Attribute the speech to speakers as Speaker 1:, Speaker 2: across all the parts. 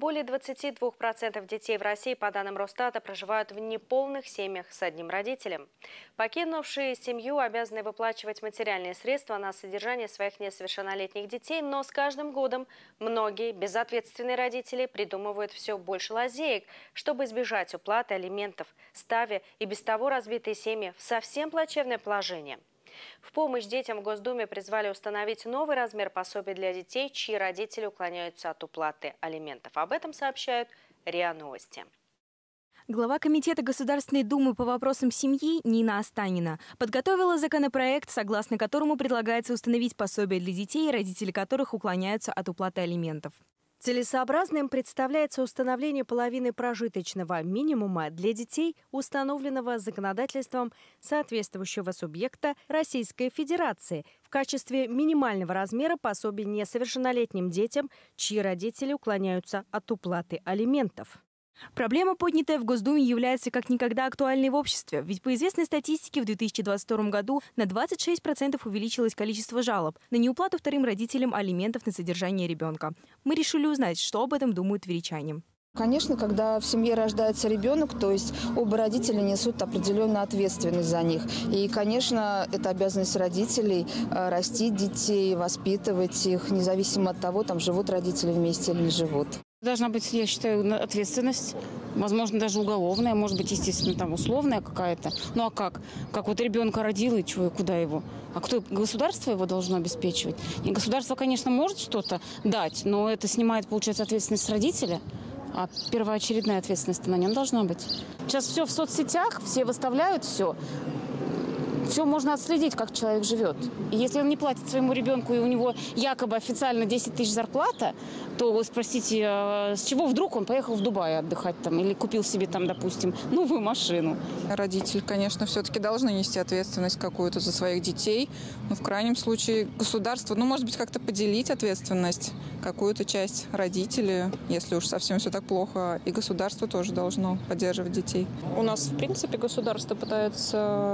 Speaker 1: Более 22% детей в России, по данным Росстата, проживают в неполных семьях с одним родителем. Покинувшие семью обязаны выплачивать материальные средства на содержание своих несовершеннолетних детей, но с каждым годом многие безответственные родители придумывают все больше лазеек, чтобы избежать уплаты алиментов, ставя и без того разбитые семьи в совсем плачевное положение. В помощь детям в Госдуме призвали установить новый размер пособия для детей, чьи родители уклоняются от уплаты алиментов. Об этом сообщают РИА Новости.
Speaker 2: Глава Комитета Государственной Думы по вопросам семьи Нина Останина подготовила законопроект, согласно которому предлагается установить пособие для детей, родители которых уклоняются от уплаты алиментов. Целесообразным представляется установление половины прожиточного минимума для детей, установленного законодательством соответствующего субъекта Российской Федерации в качестве минимального размера пособия несовершеннолетним детям, чьи родители уклоняются от уплаты алиментов. Проблема, поднятая в Госдуме, является как никогда актуальной в обществе. Ведь по известной статистике в 2022 году на 26% увеличилось количество жалоб на неуплату вторым родителям алиментов на содержание ребенка. Мы решили узнать, что об этом думают тверичане.
Speaker 3: Конечно, когда в семье рождается ребенок, то есть оба родителя несут определенную ответственность за них. И, конечно, это обязанность родителей растить детей, воспитывать их, независимо от того, там живут родители вместе или не живут.
Speaker 4: Должна быть, я считаю, ответственность, возможно, даже уголовная, может быть, естественно, там условная какая-то. Ну а как? Как вот ребенка родил и чего, и куда его? А кто? Государство его должно обеспечивать? И государство, конечно, может что-то дать, но это снимает, получается, ответственность с родителя. А первоочередная ответственность на нем должна быть. Сейчас все в соцсетях, все выставляют все. Все можно отследить, как человек живет. И если он не платит своему ребенку, и у него якобы официально 10 тысяч зарплата, то вы спросите, с чего вдруг он поехал в Дубай отдыхать там или купил себе там, допустим, новую машину.
Speaker 5: Родители, конечно, все-таки должны нести ответственность какую-то за своих детей. Но в крайнем случае государство, может быть, как-то поделить ответственность. Какую-то часть родителей, если уж совсем все так плохо, и государство тоже должно поддерживать детей.
Speaker 6: У нас, в принципе, государство пытается,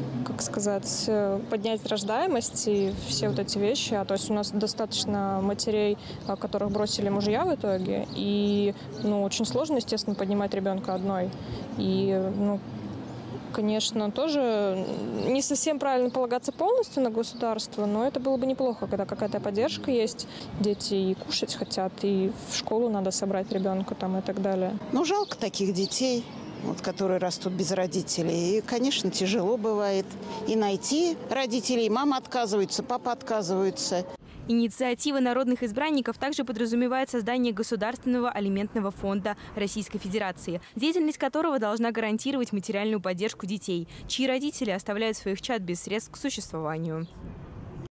Speaker 6: поднять рождаемость и все вот эти вещи. То есть у нас достаточно матерей, которых бросили мужья в итоге. И, очень сложно, естественно, поднимать ребенка одной. И, конечно, тоже не совсем правильно полагаться полностью на государство, но это было бы неплохо, когда какая-то поддержка есть. Дети и кушать хотят, и в школу надо собрать ребенка там и так далее.
Speaker 7: Жалко таких детей, которые растут без родителей. И, конечно, тяжело бывает и найти родителей. Мама отказывается, папа отказывается.
Speaker 2: Инициатива народных избранников также подразумевает создание государственного алиментного фонда Российской Федерации, деятельность которого должна гарантировать материальную поддержку детей, чьи родители оставляют своих чад без средств к существованию.